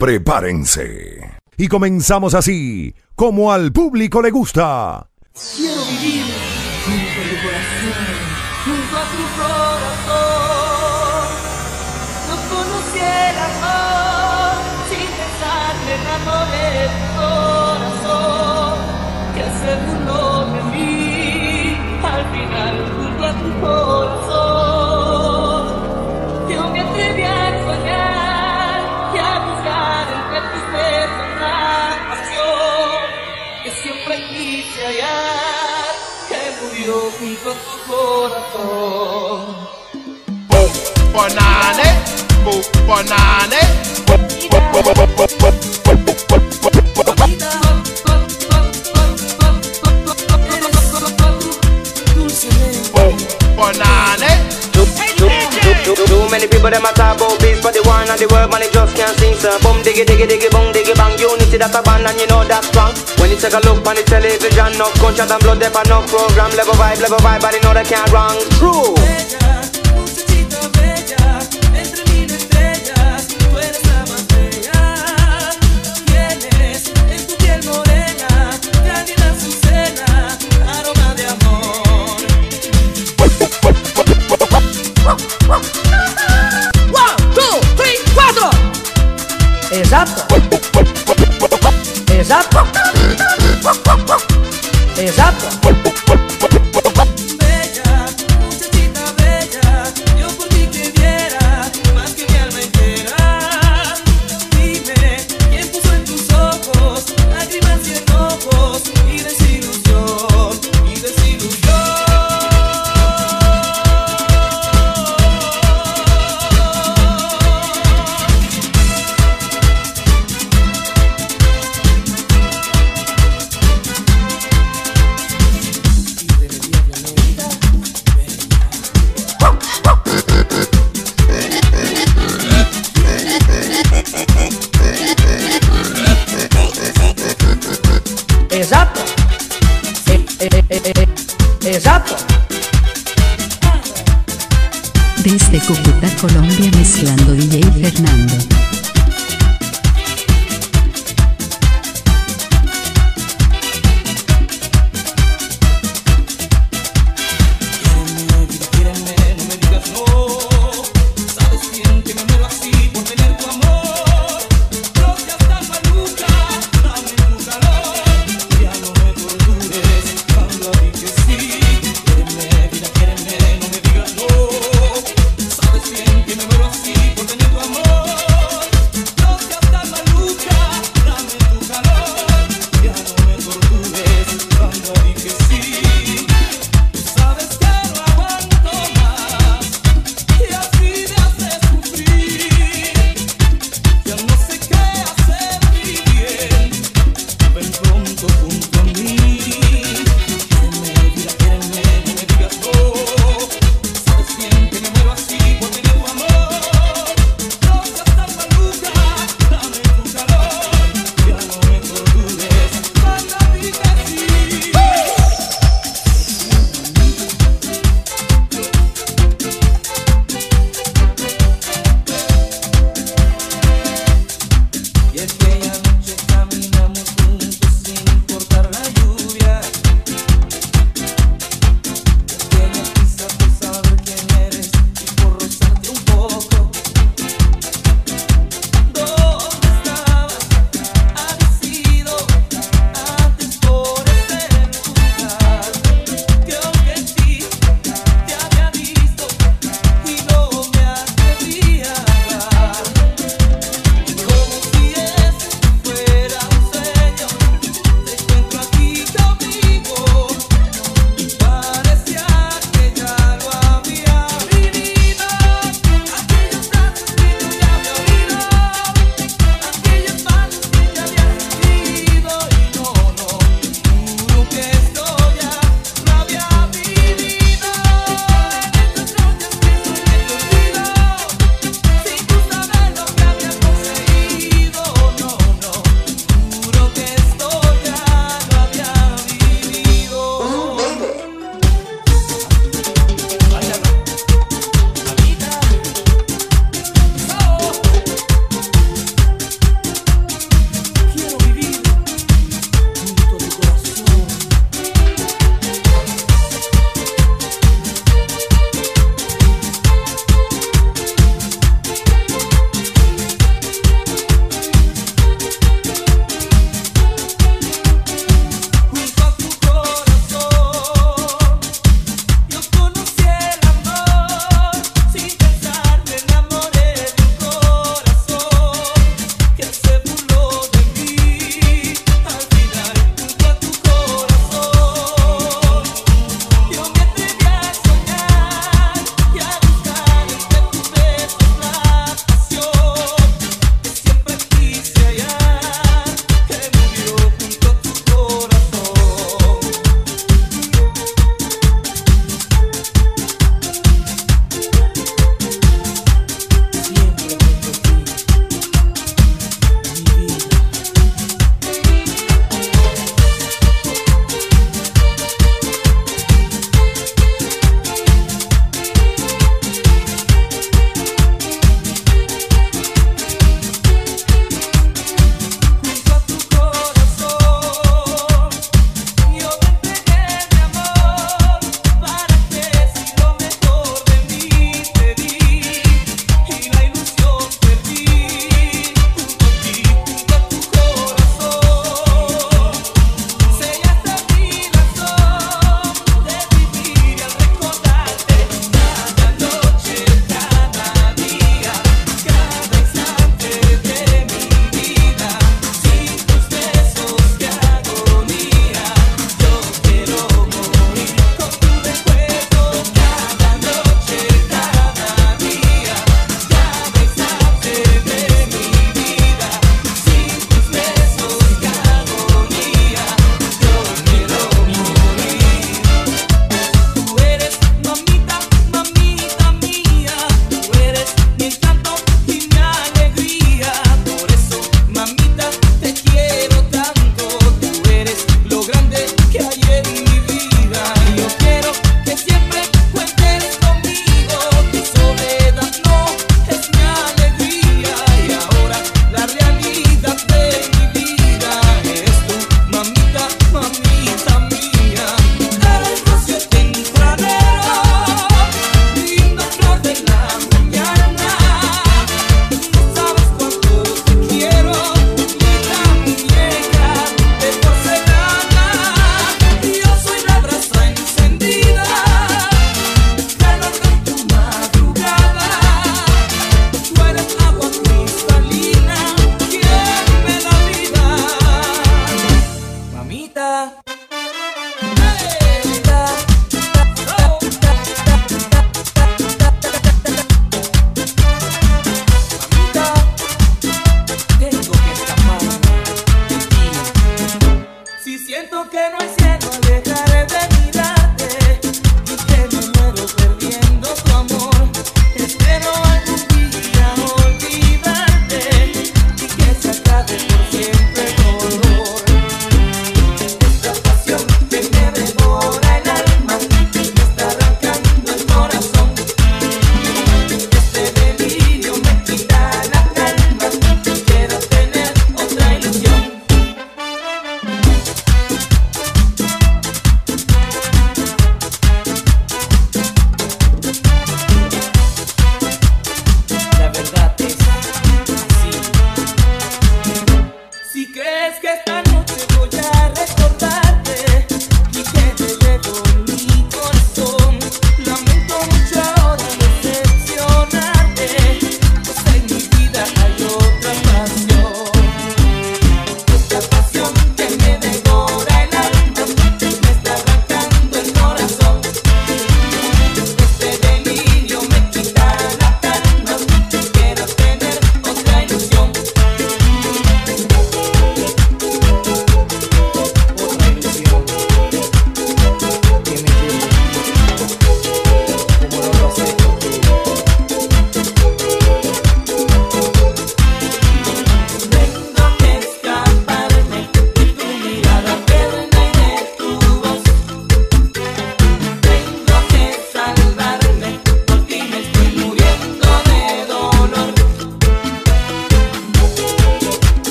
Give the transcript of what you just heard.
Prepárense. Y comenzamos así, como al público le gusta. Quiero vivir junto a tu corazón, junto a tu corazón. No conocí el amor sin pensarle el amor de tu corazón, que se burló de mí al final junto a tu corazón. Yo me atreví a soñar y a buscar entre tus besos la pasión que siempre quise hallar, que murió junto a tu corazón. Banane, banane. Banane. Too many people them a talk about peace, but the one and the word man they just can't sing. So boom diggy diggy diggy boom diggy bang. Unity that's a band and you know that's strong. When you take a look on the television, no gunshot and blood, there no program. Level vibe, but they know they can't wrong. True. Esatto. Esatto. Esatto. Bella, muchachita bella, yo por ti que diera más que mi alma entera. Dime, ¿quién puso en tus ojos lágrimas y enojos y desilusión, y desilusión? Esatto. Esatto. Desde Cúcuta, Colombia, mezclando DJ Fernando.